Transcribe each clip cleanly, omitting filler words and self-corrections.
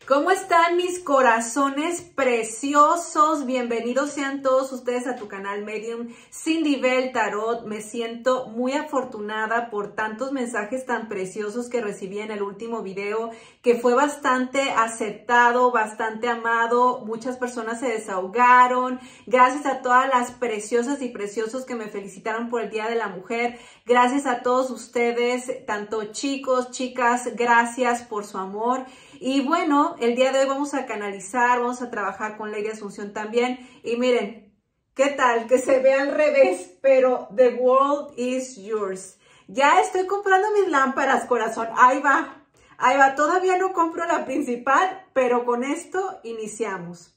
¿Cómo están mis corazones preciosos? Bienvenidos sean todos ustedes a tu canal Medium Cindy Bell Tarot. Me siento muy afortunada por tantos mensajes tan preciosos que recibí en el último video, que fue bastante aceptado, bastante amado. Muchas personas se desahogaron. Gracias a todas las preciosas y preciosos que me felicitaron por el Día de la Mujer. Gracias a todos ustedes, tanto chicos, chicas, gracias por su amor. Y bueno, el día de hoy vamos a canalizar, vamos a trabajar con Lady Asunción también. Y miren, ¿qué tal? Que se ve al revés, pero the world is yours. Ya estoy comprando mis lámparas, corazón. Ahí va, ahí va. Todavía no compro la principal, pero con esto iniciamos.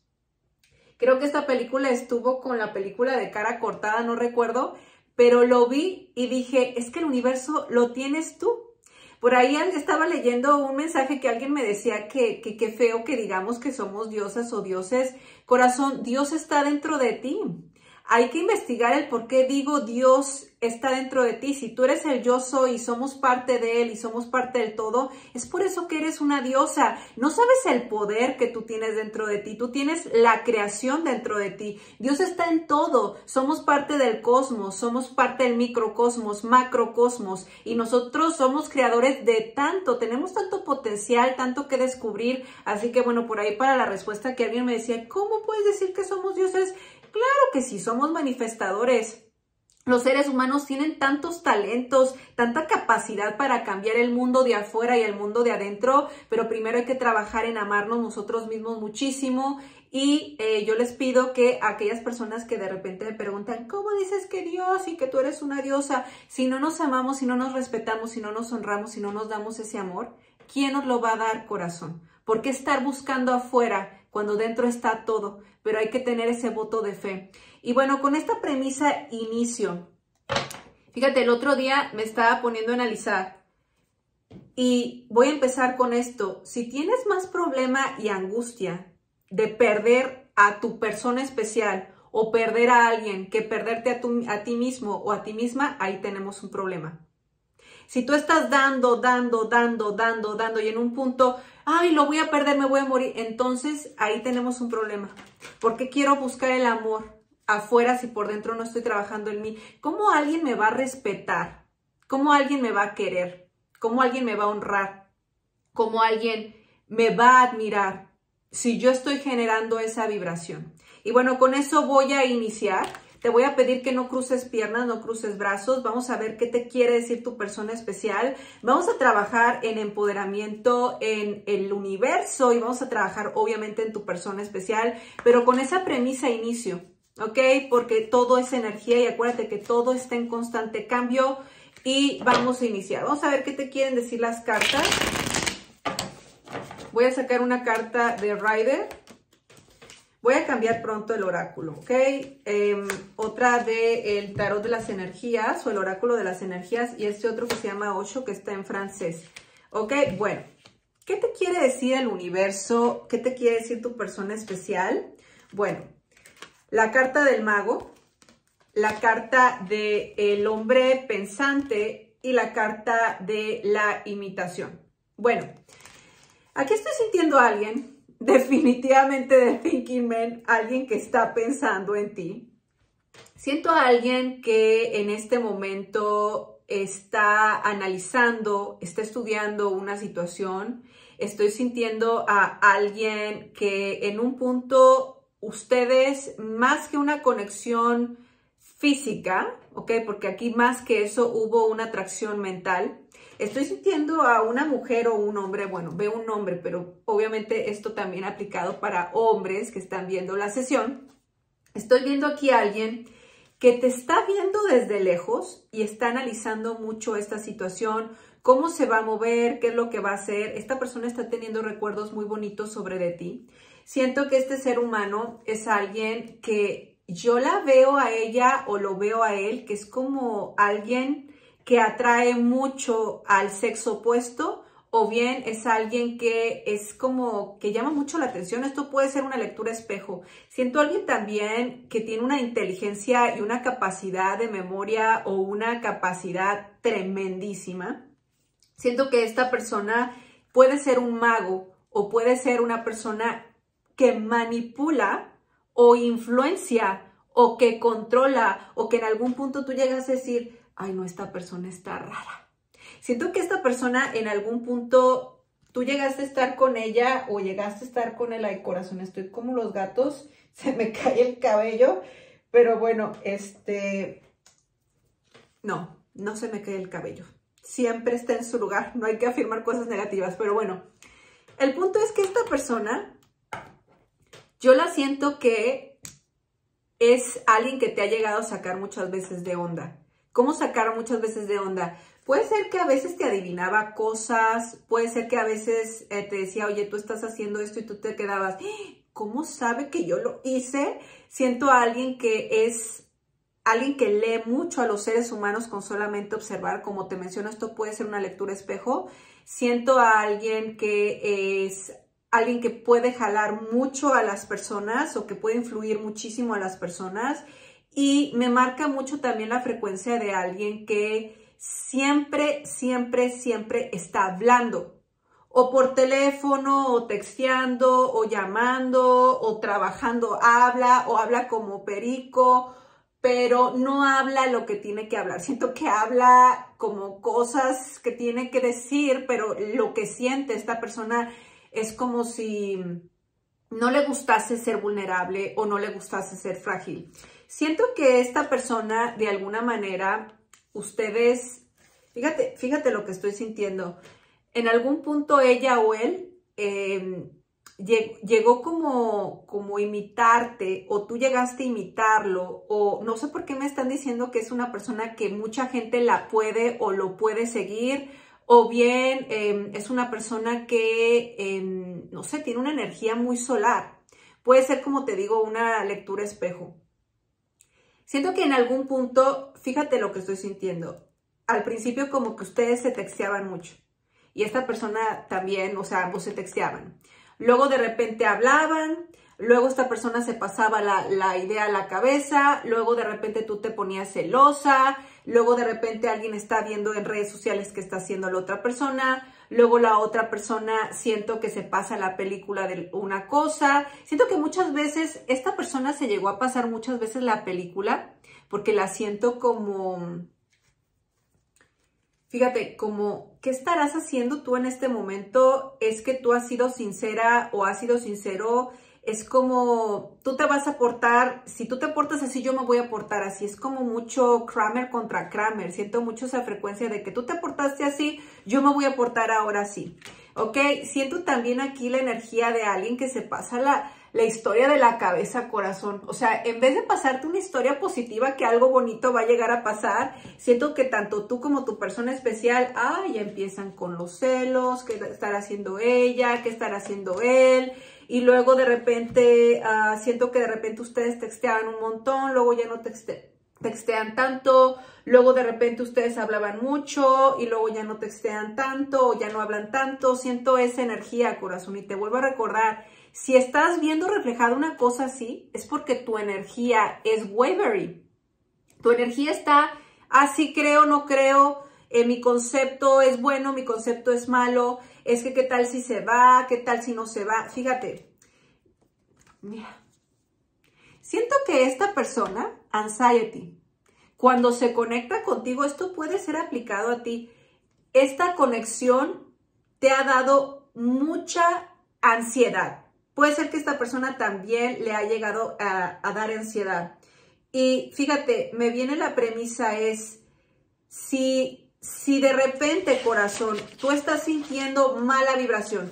Creo que esta película estuvo con la película de Cara Cortada, no recuerdo, pero lo vi y dije, es que el universo lo tienes tú. Por ahí estaba leyendo un mensaje que alguien me decía que feo que digamos que somos diosas o dioses. Corazón, Dios está dentro de ti. Hay que investigar el por qué digo Dios está dentro de ti. Si tú eres el yo soy y somos parte de él y somos parte del todo, es por eso que eres una diosa. No sabes el poder que tú tienes dentro de ti. Tú tienes la creación dentro de ti. Dios está en todo. Somos parte del cosmos, somos parte del microcosmos, macrocosmos. Y nosotros somos creadores de tanto. Tenemos tanto potencial, tanto que descubrir. Así que bueno, por ahí para la respuesta que alguien me decía, ¿cómo puedes decir que somos dioses? Claro que sí, somos manifestadores. Los seres humanos tienen tantos talentos, tanta capacidad para cambiar el mundo de afuera y el mundo de adentro, pero primero hay que trabajar en amarnos nosotros mismos muchísimo. Y yo les pido que a aquellas personas que de repente me preguntan, ¿cómo dices que Dios y que tú eres una diosa? Si no nos amamos, si no nos respetamos, si no nos honramos, si no nos damos ese amor, ¿quién nos lo va a dar, corazón? ¿Por qué estar buscando afuera cuando dentro está todo? Pero hay que tener ese voto de fe. Y bueno, con esta premisa inicio. Fíjate, el otro día me estaba poniendo a analizar y voy a empezar con esto. Si tienes más problema y angustia de perder a tu persona especial o perder a alguien que perderte a ti mismo o a ti misma, ahí tenemos un problema. Si tú estás dando y en un punto, ay, lo voy a perder, me voy a morir, entonces ahí tenemos un problema. Porque quiero buscar el amor afuera si por dentro no estoy trabajando en mí. ¿Cómo alguien me va a respetar? ¿Cómo alguien me va a querer? ¿Cómo alguien me va a honrar? ¿Cómo alguien me va a admirar si yo estoy generando esa vibración? Y bueno, con eso voy a iniciar. Te voy a pedir que no cruces piernas, no cruces brazos. Vamos a ver qué te quiere decir tu persona especial. Vamos a trabajar en empoderamiento en el universo y vamos a trabajar obviamente en tu persona especial, pero con esa premisa inicio, ¿ok? Porque todo es energía y acuérdate que todo está en constante cambio y vamos a iniciar. Vamos a ver qué te quieren decir las cartas. Voy a sacar una carta de Rider. Voy a cambiar pronto el oráculo, ¿ok? Otra del tarot de las energías o el oráculo de las energías y este otro que se llama Osho que está en francés, ¿ok? Bueno, ¿qué te quiere decir el universo? ¿Qué te quiere decir tu persona especial? Bueno, la carta del mago, la carta del hombre pensante y la carta de la imitación. Bueno, aquí estoy sintiendo a alguien. Definitivamente de Thinking Man, alguien que está pensando en ti. Siento a alguien que en este momento está analizando, está estudiando una situación. Estoy sintiendo a alguien que en un punto ustedes, más que una conexión física, ¿ok? Porque aquí más que eso hubo una atracción mental. Estoy sintiendo a una mujer o un hombre, bueno, veo un hombre, pero obviamente esto también aplicado para hombres que están viendo la sesión. Estoy viendo aquí a alguien que te está viendo desde lejos y está analizando mucho esta situación, cómo se va a mover, qué es lo que va a hacer. Esta persona está teniendo recuerdos muy bonitos sobre de ti. Siento que este ser humano es alguien que yo la veo a ella o lo veo a él, que es como alguien que atrae mucho al sexo opuesto, o bien es alguien que es como que llama mucho la atención. Esto puede ser una lectura espejo. Siento a alguien también que tiene una inteligencia y una capacidad de memoria o una capacidad tremendísima. Siento que esta persona puede ser un mago o puede ser una persona que manipula o influencia o que controla o que en algún punto tú llegas a decir, ay no, esta persona está rara. Siento que esta persona en algún punto tú llegaste a estar con ella o llegaste a estar con él. Ay, corazón, estoy como los gatos, se me cae el cabello, pero bueno, no se me cae el cabello. Siempre está en su lugar, no hay que afirmar cosas negativas, pero bueno, el punto es que esta persona, yo la siento que es alguien que te ha llegado a sacar muchas veces de onda. ¿Cómo sacar muchas veces de onda? Puede ser que a veces te adivinaba cosas, puede ser que a veces te decía, oye, tú estás haciendo esto y tú te quedabas, ¿cómo sabe que yo lo hice? Siento a alguien que es alguien que lee mucho a los seres humanos con solamente observar. Como te menciono, esto puede ser una lectura espejo. Siento a alguien que es alguien que puede jalar mucho a las personas o que puede influir muchísimo a las personas. Y me marca mucho también la frecuencia de alguien que siempre está hablando. O por teléfono, o texteando, o llamando, o trabajando, o habla como perico, pero no habla lo que tiene que hablar. Siento que habla como cosas que tiene que decir, pero lo que siente esta persona es como si no le gustase ser vulnerable o no le gustase ser frágil. Siento que esta persona, de alguna manera, ustedes, fíjate lo que estoy sintiendo. En algún punto ella o él llegó como imitarte, o tú llegaste a imitarlo, o no sé por qué me están diciendo que es una persona que mucha gente la puede o lo puede seguir, o bien es una persona que, no sé, tiene una energía muy solar. Puede ser, como te digo, una lectura espejo. Siento que en algún punto, fíjate lo que estoy sintiendo. Al principio como que ustedes se texteaban mucho. Y esta persona también, o sea, ambos se texteaban. Luego de repente hablaban, luego esta persona se pasaba la idea a la cabeza, luego de repente tú te ponías celosa, luego de repente alguien está viendo en redes sociales qué está haciendo la otra persona, luego la otra persona siento que se pasa la película de una cosa. Siento que muchas veces esta persona se llegó a pasar muchas veces la película porque la siento como... Fíjate, como, ¿qué estarás haciendo tú en este momento? Es que tú has sido sincera o has sido sincero. Es como, tú te vas a portar, si tú te portas así, yo me voy a portar así. Es como mucho Kramer contra Kramer. Siento mucho esa frecuencia de que tú te portaste así, yo me voy a portar ahora así. ¿Ok? Siento también aquí la energía de alguien que se pasa la historia de la cabeza, corazón. O sea, en vez de pasarte una historia positiva, que algo bonito va a llegar a pasar, siento que tanto tú como tu persona especial, ya empiezan con los celos, qué estará haciendo ella, qué estará haciendo él. Y luego de repente, siento que de repente ustedes texteaban un montón, luego ya no textean tanto, luego de repente ustedes hablaban mucho y luego ya no textean tanto o ya no hablan tanto. Siento esa energía, corazón, y te vuelvo a recordar, si estás viendo reflejada una cosa así, es porque tu energía es wavering. Tu energía está, sí creo, no creo, mi concepto es bueno, mi concepto es malo, es que qué tal si se va, qué tal si no se va. Fíjate, mira, siento que esta persona, anxiety, cuando se conecta contigo, esto puede ser aplicado a ti. Esta conexión te ha dado mucha ansiedad. Puede ser que esta persona también le ha llegado a dar ansiedad. Y fíjate, me viene la premisa es, si de repente, corazón, tú estás sintiendo mala vibración,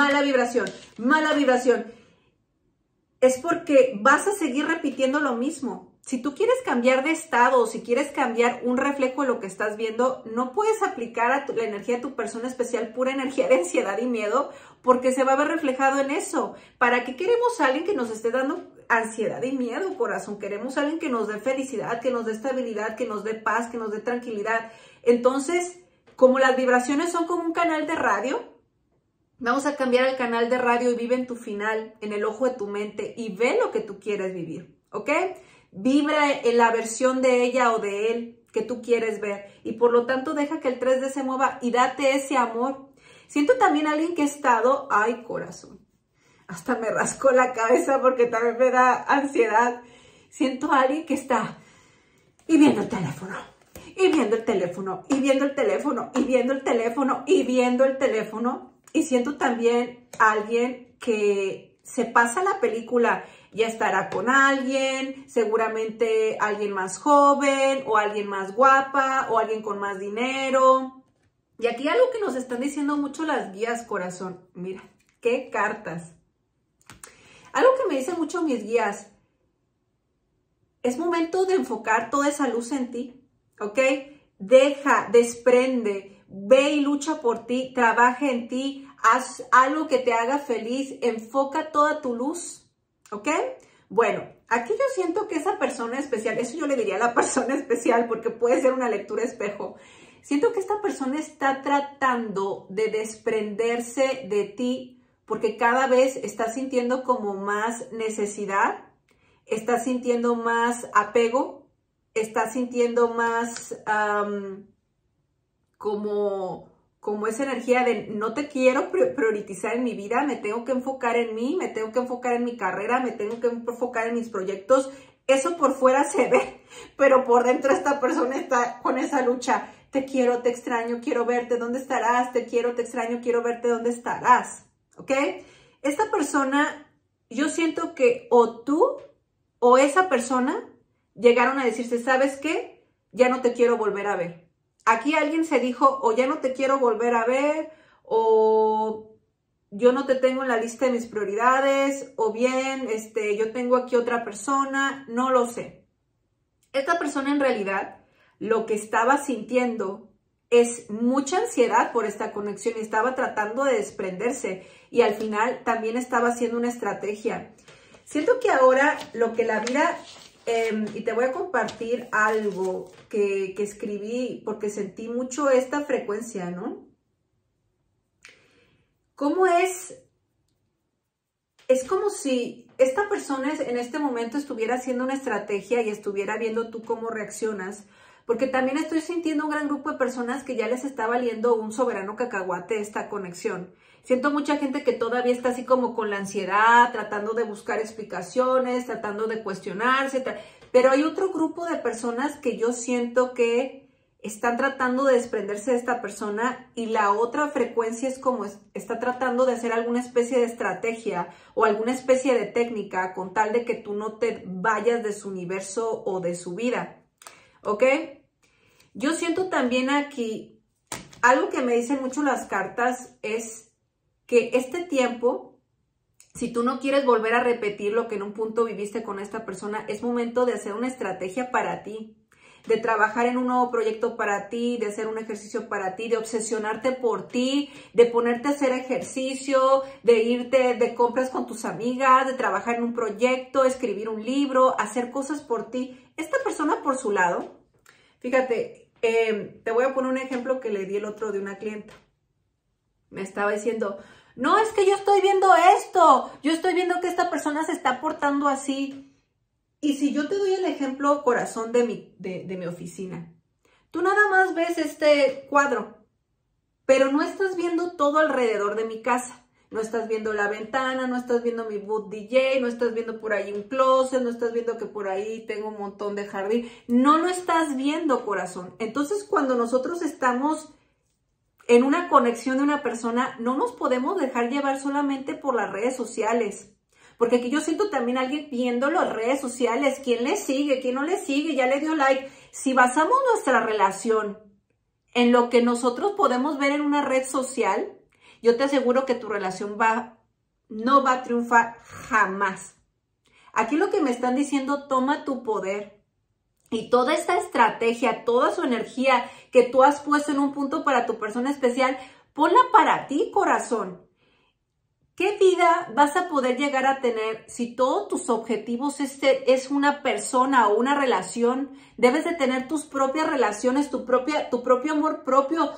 es porque vas a seguir repitiendo lo mismo. Si tú quieres cambiar de estado o si quieres cambiar un reflejo de lo que estás viendo, no puedes aplicar a la energía de tu persona especial pura energía de ansiedad y miedo, porque se va a ver reflejado en eso. ¿Para qué queremos a alguien que nos esté dando ansiedad y miedo, corazón? Queremos a alguien que nos dé felicidad, que nos dé estabilidad, que nos dé paz, que nos dé tranquilidad. Entonces, como las vibraciones son como un canal de radio, vamos a cambiar el canal de radio y vive en tu final, en el ojo de tu mente, y ve lo que tú quieres vivir, ¿ok? Vibra en la versión de ella o de él que tú quieres ver, y por lo tanto deja que el 3D se mueva y date ese amor. Siento también a alguien que ha estado, ay corazón, hasta me rascó la cabeza porque también me da ansiedad. Siento a alguien que está y viendo el teléfono, y viendo el teléfono, y viendo el teléfono, y viendo el teléfono, y viendo el teléfono. Y siento también a alguien que se pasa la película, ya estará con alguien, seguramente alguien más joven, o alguien más guapa, o alguien con más dinero. Y aquí algo que nos están diciendo mucho las guías, corazón. Mira, qué cartas. Algo que me dicen mucho mis guías. Es momento de enfocar toda esa luz en ti, ¿ok? Deja, desprende, ve y lucha por ti, trabaja en ti, haz algo que te haga feliz, enfoca toda tu luz, ¿ok? Bueno, aquí yo siento que esa persona especial, eso yo le diría a la persona especial porque puede ser una lectura espejo. Siento que esta persona está tratando de desprenderse de ti porque cada vez está sintiendo como más necesidad, está sintiendo más apego, está sintiendo más como esa energía de no te quiero priorizar en mi vida, me tengo que enfocar en mí, me tengo que enfocar en mi carrera, me tengo que enfocar en mis proyectos. Eso por fuera se ve, pero por dentro esta persona está con esa lucha. Te quiero, te extraño, quiero verte, ¿dónde estarás? Te quiero, te extraño, quiero verte, ¿dónde estarás? ¿Ok? Esta persona, yo siento que o tú o esa persona llegaron a decirse, ¿sabes qué? Ya no te quiero volver a ver. Aquí alguien se dijo, o ya no te quiero volver a ver, o yo no te tengo en la lista de mis prioridades, o bien yo tengo aquí otra persona, no lo sé. Esta persona en realidad lo que estaba sintiendo es mucha ansiedad por esta conexión y estaba tratando de desprenderse y al final también estaba haciendo una estrategia. Siento que ahora lo que la vida, y te voy a compartir algo que escribí porque sentí mucho esta frecuencia, ¿no? ¿Cómo es? Es como si esta persona en este momento estuviera haciendo una estrategia y estuviera viendo tú cómo reaccionas, porque también estoy sintiendo un gran grupo de personas que ya les está valiendo un soberano cacahuate esta conexión. Siento mucha gente que todavía está así como con la ansiedad, tratando de buscar explicaciones, tratando de cuestionarse, pero hay otro grupo de personas que yo siento que están tratando de desprenderse de esta persona y la otra frecuencia es como está tratando de hacer alguna especie de estrategia o alguna especie de técnica con tal de que tú no te vayas de su universo o de su vida, ¿ok? Yo siento también aquí, algo que me dicen mucho las cartas es que este tiempo, si tú no quieres volver a repetir lo que en un punto viviste con esta persona, es momento de hacer una estrategia para ti, de trabajar en un nuevo proyecto para ti, de hacer un ejercicio para ti, de obsesionarte por ti, de ponerte a hacer ejercicio, de irte de compras con tus amigas, de trabajar en un proyecto, escribir un libro, hacer cosas por ti. Esta persona por su lado, fíjate, te voy a poner un ejemplo que le di el otro de una clienta. Me estaba diciendo, no, es que yo estoy viendo esto, yo estoy viendo que esta persona se está portando así. Y si yo te doy el ejemplo, corazón, de mi oficina, tú nada más ves este cuadro, pero no estás viendo todo alrededor de mi casa. No estás viendo la ventana, no estás viendo mi booth DJ, no estás viendo por ahí un closet, no estás viendo que por ahí tengo un montón de jardín. No lo estás viendo, corazón. Entonces, cuando nosotros estamos en una conexión de una persona, no nos podemos dejar llevar solamente por las redes sociales. Porque aquí yo siento también a alguien viendo las redes sociales, quién le sigue, quién no le sigue, ya le dio like. Si basamos nuestra relación en lo que nosotros podemos ver en una red social, yo te aseguro que tu relación no va a triunfar jamás. Aquí lo que me están diciendo, toma tu poder. Y toda esta estrategia, toda su energía que tú has puesto en un punto para tu persona especial, ponla para ti, corazón. ¿Qué vida vas a poder llegar a tener si todos tus objetivos es una persona o una relación? Debes de tener tus propias relaciones, tu propio amor propio,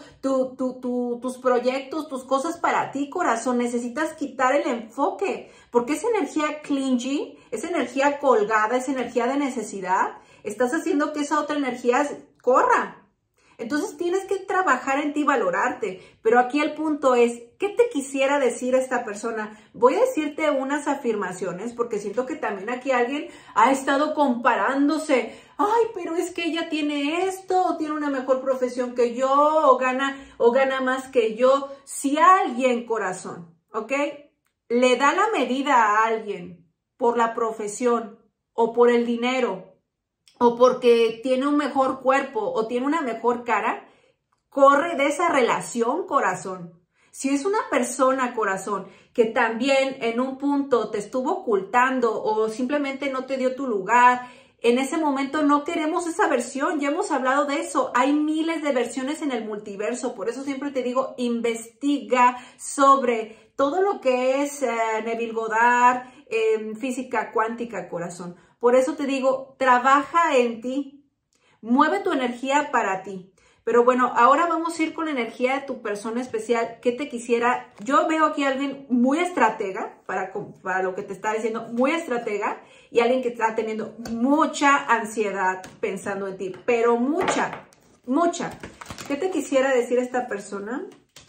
tus proyectos, tus cosas para ti, corazón. Necesitas quitar el enfoque, porque esa energía clingy, esa energía colgada, esa energía de necesidad, estás haciendo que esa otra energía corra. Entonces tienes que trabajar en ti, valorarte. Pero aquí el punto es, ¿qué te quisiera decir esta persona? Voy a decirte unas afirmaciones porque siento que también aquí alguien ha estado comparándose. Ay, pero es que ella tiene esto, o tiene una mejor profesión que yo, o gana más que yo. Si alguien, corazón, ¿ok?, le da la medida a alguien por la profesión o por el dinero, o porque tiene un mejor cuerpo o tiene una mejor cara, corre de esa relación, corazón. Si es una persona, corazón, que también en un punto te estuvo ocultando o simplemente no te dio tu lugar, en ese momento no queremos esa versión. Ya hemos hablado de eso. Hay miles de versiones en el multiverso. Por eso siempre te digo, investiga sobre todo lo que es Neville Goddard, física cuántica, corazón. Por eso te digo, trabaja en ti, mueve tu energía para ti. Pero bueno, ahora vamos a ir con la energía de tu persona especial. ¿Qué te quisiera? Yo veo aquí a alguien muy estratega, para lo que te está diciendo, muy estratega, y alguien que está teniendo mucha ansiedad pensando en ti, pero mucha, mucha. ¿Qué te quisiera decir esta persona?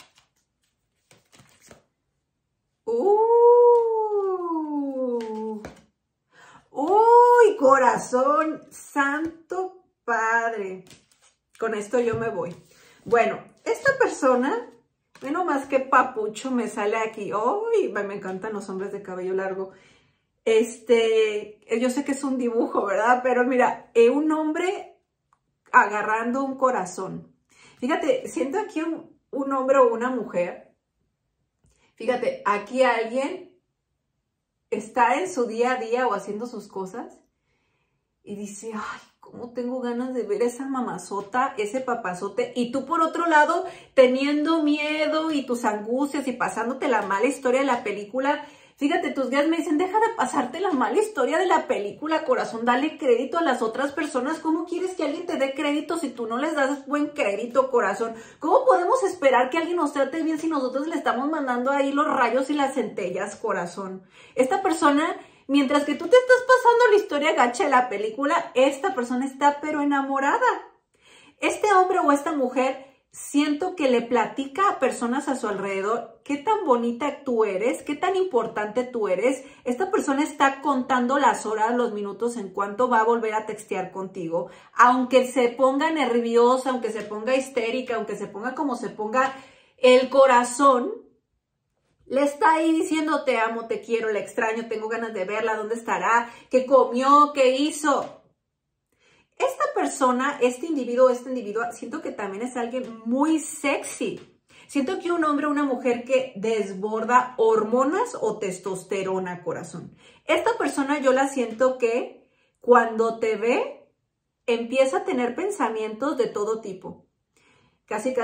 ¡Uy, corazón! ¡Santo Padre! Con esto yo me voy. Bueno, esta persona, bueno, más que papucho me sale aquí. ¡Uy! Me encantan los hombres de cabello largo. Yo sé que es un dibujo, ¿verdad? Pero mira, un hombre agarrando un corazón. Fíjate, siento aquí un hombre o una mujer. Fíjate, aquí alguien está en su día a día o haciendo sus cosas y dice, ay, cómo tengo ganas de ver esa mamazota, ese papazote, y tú por otro lado teniendo miedo y tus angustias y pasándote la mala historia de la película. Fíjate, tus guías me dicen, deja de pasarte la mala historia de la película, corazón, dale crédito a las otras personas. ¿Cómo quieres que alguien te dé crédito si tú no les das buen crédito, corazón? ¿Cómo podemos esperar que alguien nos trate bien si nosotros le estamos mandando ahí los rayos y las centellas, corazón? Esta persona, mientras que tú te estás pasando la historia gacha de la película, esta persona está pero enamorada. Este hombre o esta mujer, siento que le platica a personas a su alrededor qué tan bonita tú eres, qué tan importante tú eres. Esta persona está contando las horas, los minutos en cuánto va a volver a textear contigo. Aunque se ponga nerviosa, aunque se ponga histérica, aunque se ponga como se ponga, el corazón le está ahí diciendo te amo, te quiero, la extraño, tengo ganas de verla, dónde estará, qué comió, qué hizo. Esta persona, este individuo, siento que también es alguien muy sexy. Siento que un hombre o una mujer que desborda hormonas o testosterona, corazón. Esta persona yo la siento que cuando te ve, empieza a tener pensamientos de todo tipo. Casi,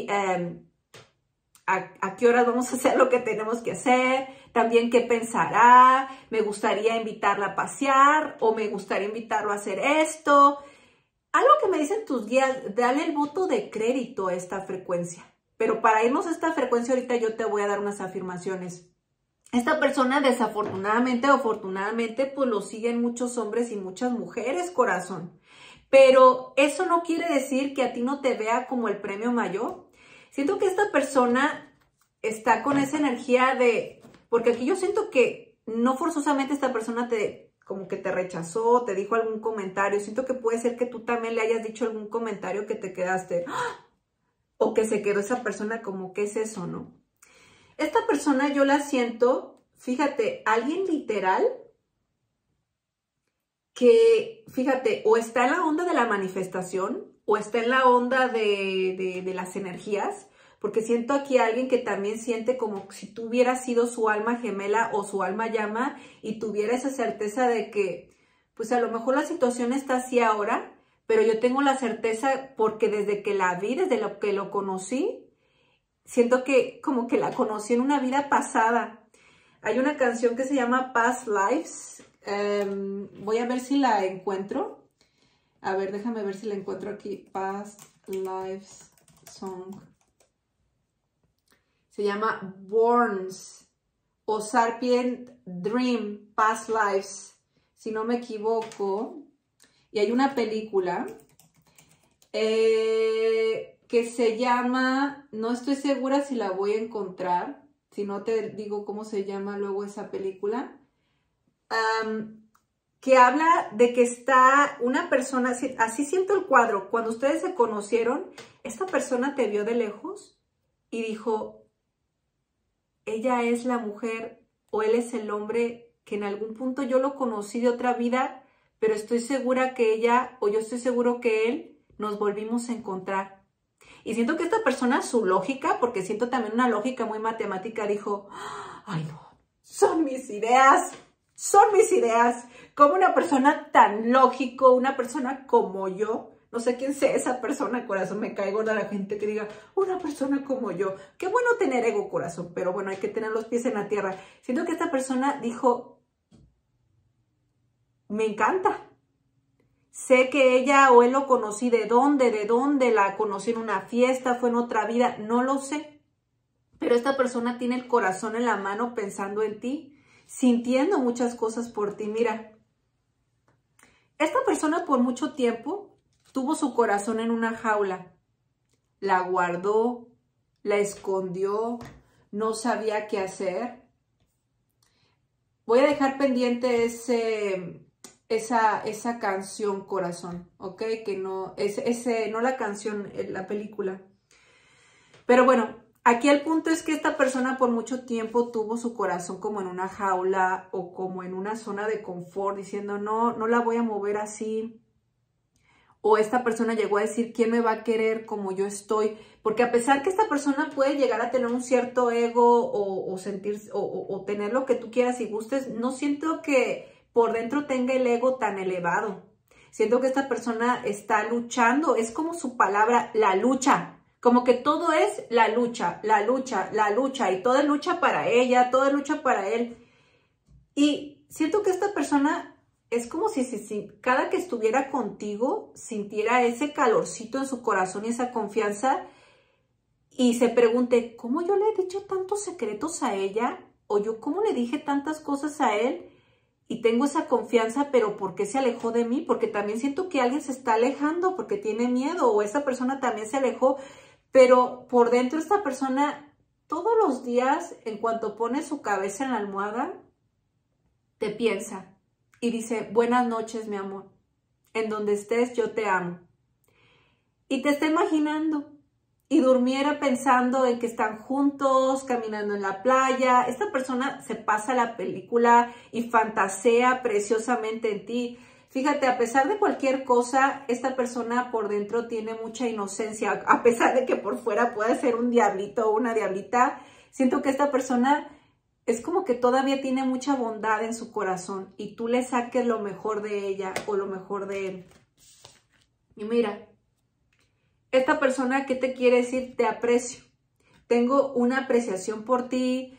¿a qué horas vamos a hacer lo que tenemos que hacer? También qué pensará, me gustaría invitarla a pasear o me gustaría invitarlo a hacer esto. Algo que me dicen tus guías, dale el voto de crédito a esta frecuencia. Pero para irnos a esta frecuencia ahorita yo te voy a dar unas afirmaciones. Esta persona desafortunadamente o afortunadamente pues lo siguen muchos hombres y muchas mujeres, corazón. Pero eso no quiere decir que a ti no te vea como el premio mayor. Siento que esta persona está con esa energía de... Porque aquí yo siento que no forzosamente esta persona como que te rechazó, te dijo algún comentario. Siento que puede ser que tú también le hayas dicho algún comentario que te quedaste... ¡Ah! O que se quedó esa persona como, ¿qué es eso, no? Esta persona yo la siento, fíjate, alguien literal que, fíjate, o está en la onda de la manifestación o está en la onda de las energías, porque siento aquí a alguien que también siente como si tú hubieras sido su alma gemela o su alma llama y tuviera esa certeza de que, pues a lo mejor la situación está así ahora, pero yo tengo la certeza porque desde que la vi, desde lo que lo conocí, siento que como que la conocí en una vida pasada. Hay una canción que se llama Past Lives. Voy a ver si la encuentro. A ver, déjame ver si la encuentro aquí. Past Lives Song. Se llama Borns o Sapient Dream Past Lives, si no me equivoco. Y hay una película que se llama, no estoy segura si la voy a encontrar, si no te digo cómo se llama luego esa película, que habla de que está una persona, así siento el cuadro, cuando ustedes se conocieron, esta persona te vio de lejos y dijo, ella es la mujer o él es el hombre que en algún punto yo lo conocí de otra vida, pero estoy segura que ella o yo estoy seguro que él nos volvimos a encontrar. Y siento que esta persona, su lógica, porque siento también una lógica muy matemática, dijo, ay no, son mis ideas. Son mis ideas. Como una persona tan lógico, una persona como yo, no sé quién sea esa persona, corazón, me cae gorda la gente que diga, una persona como yo. Qué bueno tener ego, corazón, pero bueno, hay que tener los pies en la tierra. Siento que esta persona dijo, me encanta. Sé que ella o él lo conocí, ¿de dónde la conocí en una fiesta, fue en otra vida? No lo sé. Pero esta persona tiene el corazón en la mano pensando en ti, sintiendo muchas cosas por ti. Mira, esta persona por mucho tiempo tuvo su corazón en una jaula. La guardó, la escondió, no sabía qué hacer. Voy a dejar pendiente esa canción, corazón, ¿ok? Que no, no la canción, la película. Pero bueno, aquí el punto es que esta persona por mucho tiempo tuvo su corazón como en una jaula o como en una zona de confort, diciendo, no la voy a mover así. O esta persona llegó a decir, ¿quién me va a querer como yo estoy? Porque a pesar que esta persona puede llegar a tener un cierto ego o sentir, o tener lo que tú quieras y gustes, no siento que por dentro tenga el ego tan elevado. Siento que esta persona está luchando, es como su palabra, la lucha. Como que todo es la lucha, la lucha, la lucha. Y toda lucha para ella, toda lucha para él. Y siento que esta persona es como si cada que estuviera contigo sintiera ese calorcito en su corazón y esa confianza. Y se pregunte, ¿cómo yo le he dicho tantos secretos a ella? O yo, ¿cómo le dije tantas cosas a él? Y tengo esa confianza, pero ¿por qué se alejó de mí? Porque también siento que alguien se está alejando porque tiene miedo. O esa persona también se alejó. Pero por dentro esta persona, todos los días, en cuanto pone su cabeza en la almohada, te piensa y dice, buenas noches, mi amor. En donde estés, yo te amo. Y te está imaginando. Y durmiera pensando en que están juntos, caminando en la playa. Esta persona se pasa la película y fantasea preciosamente en ti. Fíjate, a pesar de cualquier cosa, esta persona por dentro tiene mucha inocencia. A pesar de que por fuera pueda ser un diablito o una diablita, siento que esta persona es como que todavía tiene mucha bondad en su corazón y tú le saques lo mejor de ella o lo mejor de él. Y mira, esta persona, ¿qué te quiere decir? Te aprecio. Tengo una apreciación por ti,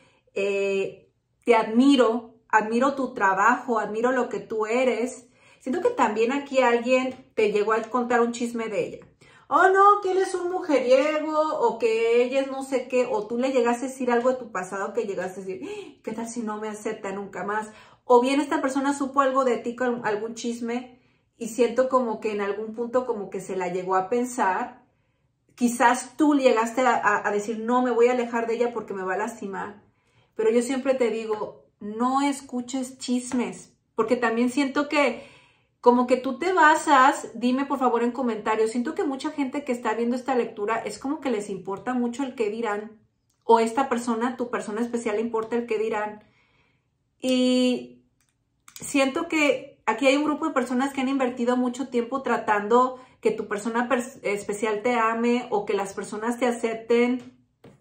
te admiro, admiro tu trabajo, admiro lo que tú eres. Siento que también aquí alguien te llegó a contar un chisme de ella. Oh, no, que él es un mujeriego o que ella es no sé qué. O tú le llegaste a decir algo de tu pasado que llegaste a decir, ¿qué tal si no me acepta nunca más? O bien esta persona supo algo de ti con algún chisme y siento como que en algún punto como que se la llegó a pensar. Quizás tú llegaste a decir, no, me voy a alejar de ella porque me va a lastimar. Pero yo siempre te digo, no escuches chismes, porque también siento que como que tú te basas, dime por favor en comentarios, siento que mucha gente que está viendo esta lectura es como que les importa mucho el qué dirán, o esta persona, tu persona especial, le importa el qué dirán. Y siento que aquí hay un grupo de personas que han invertido mucho tiempo tratando que tu persona especial te ame o que las personas te acepten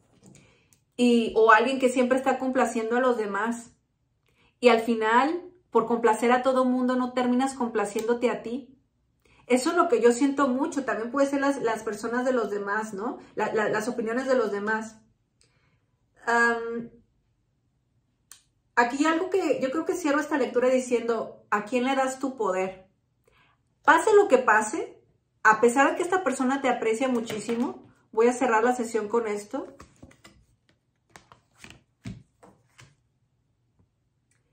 o alguien que siempre está complaciendo a los demás. Y al final, por complacer a todo mundo, no terminas complaciéndote a ti. Eso es lo que yo siento mucho. También puede ser las personas de los demás, ¿no? Las opiniones de los demás. Aquí algo que yo creo que cierro esta lectura diciendo, ¿a quién le das tu poder? Pase lo que pase, a pesar de que esta persona te aprecia muchísimo, voy a cerrar la sesión con esto.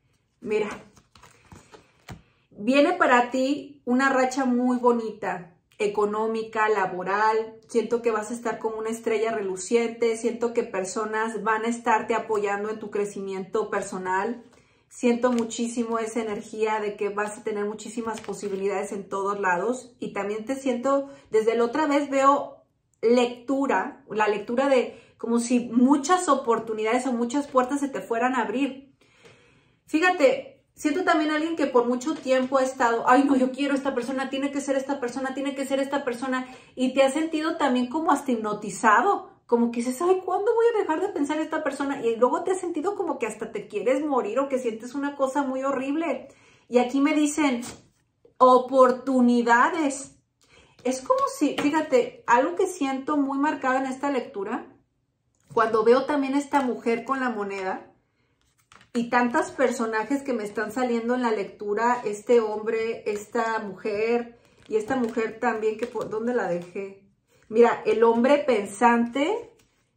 Mira, viene para ti una racha muy bonita. económica, laboral. Siento que vas a estar como una estrella reluciente. Siento que personas van a estarte apoyando en tu crecimiento personal. Siento muchísimo esa energía de que vas a tener muchísimas posibilidades en todos lados. Y también te siento, desde la otra vez veo lectura, la lectura de como si muchas oportunidades o muchas puertas se te fueran a abrir. Fíjate, siento también a alguien que por mucho tiempo ha estado, ay no, yo quiero esta persona, tiene que ser esta persona, tiene que ser esta persona. Y te has sentido también como hasta hipnotizado. Como que dices, ay, ¿cuándo voy a dejar de pensar en esta persona? Y luego te has sentido como que hasta te quieres morir o que sientes una cosa muy horrible. Y aquí me dicen, oportunidades. Es como si, fíjate, algo que siento muy marcado en esta lectura, cuando veo también a esta mujer con la moneda y tantos personajes que me están saliendo en la lectura, este hombre, esta mujer y esta mujer también, que por ¿dónde la dejé? Mira, el hombre pensante.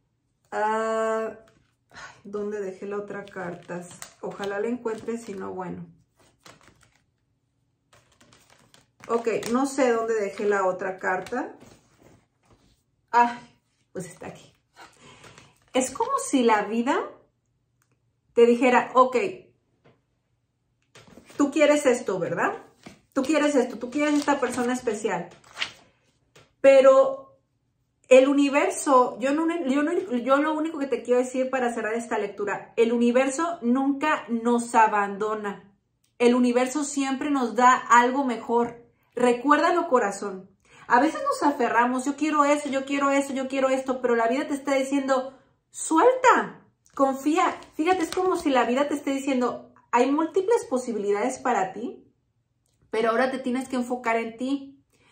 ¿Dónde dejé la otra carta? Ojalá la encuentre, si no, bueno. Ok, no sé dónde dejé la otra carta. Pues está aquí. Es como si la vida te dijera, ok, tú quieres esto, ¿verdad? Tú quieres esto, tú quieres esta persona especial. Pero el universo, yo lo único que te quiero decir para cerrar esta lectura, el universo nunca nos abandona. El universo siempre nos da algo mejor. Recuérdalo, corazón. A veces nos aferramos, yo quiero eso, yo quiero eso, yo quiero esto, pero la vida te está diciendo, suelta, confía. Fíjate, es como si la vida te esté diciendo, hay múltiples posibilidades para ti, pero ahora te tienes que enfocar en ti.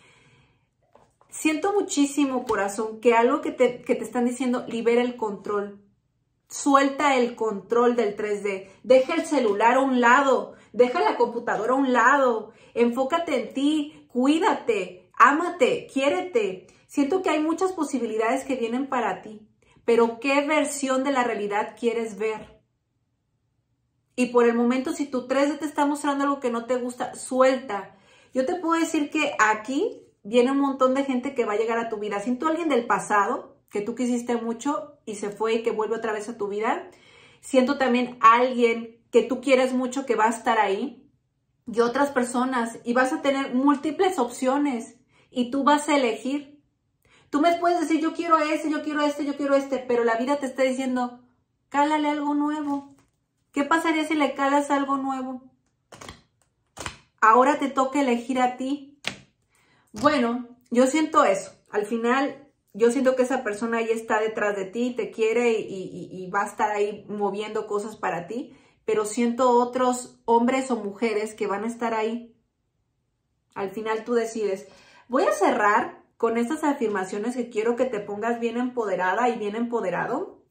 Siento muchísimo, corazón, que algo que te están diciendo, libera el control. Suelta el control del 3D. Deja el celular a un lado. Deja la computadora a un lado. Enfócate en ti. Cuídate. Ámate. Quiérete. Siento que hay muchas posibilidades que vienen para ti. Pero ¿qué versión de la realidad quieres ver? Y por el momento, si tu 3D te está mostrando algo que no te gusta, suelta. Yo te puedo decir que aquí viene un montón de gente que va a llegar a tu vida. Siento a alguien del pasado que tú quisiste mucho y se fue y que vuelve otra vez a tu vida. Siento también a alguien que tú quieres mucho que va a estar ahí y otras personas, y vas a tener múltiples opciones y tú vas a elegir. Tú me puedes decir, yo quiero este, yo quiero este, yo quiero este, pero la vida te está diciendo, cálale algo nuevo. ¿Qué pasaría si le calas algo nuevo? Ahora te toca elegir a ti. Bueno, yo siento eso. Al final, yo siento que esa persona ahí está detrás de ti, te quiere y va a estar ahí moviendo cosas para ti. Pero siento otros hombres o mujeres que van a estar ahí. Al final tú decides. Voy a cerrar con estas afirmaciones que quiero que te pongas bien empoderada y bien empoderado.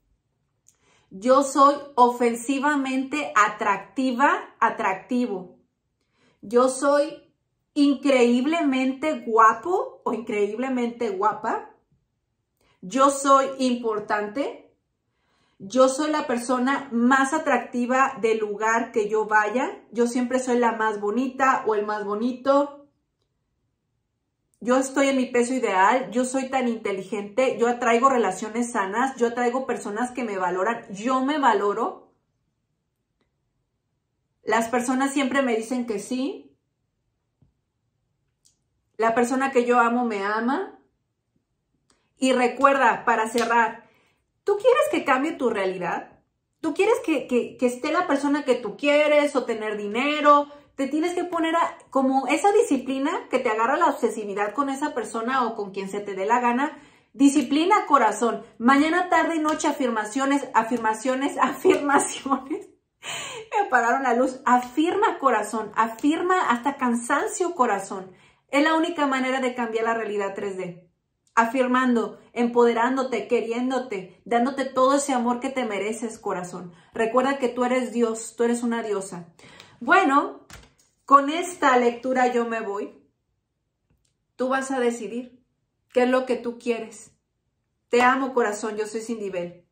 Yo soy ofensivamente atractiva, atractivo. Yo soy increíblemente guapo o increíblemente guapa. Yo soy importante. Yo soy la persona más atractiva del lugar que yo vaya. Yo siempre soy la más bonita o el más bonito. Yo estoy en mi peso ideal. Yo soy tan inteligente. Yo atraigo relaciones sanas. Yo atraigo personas que me valoran. Yo me valoro. Las personas siempre me dicen que sí. La persona que yo amo me ama. Y recuerda, para cerrar, ¿tú quieres que cambie tu realidad? ¿Tú quieres que esté la persona que tú quieres o tener dinero? Te tienes que poner como esa disciplina que te agarra la obsesividad con esa persona o con quien se te dé la gana. Disciplina, corazón. Mañana, tarde y noche, afirmaciones, afirmaciones, afirmaciones. Me apagaron la luz. Afirma, corazón. Afirma hasta cansancio, corazón. Es la única manera de cambiar la realidad 3D. Afirmando, empoderándote, queriéndote, dándote todo ese amor que te mereces, corazón. Recuerda que tú eres Dios, tú eres una diosa. Bueno, con esta lectura yo me voy. Tú vas a decidir qué es lo que tú quieres. Te amo, corazón, yo soy Cindy Bell.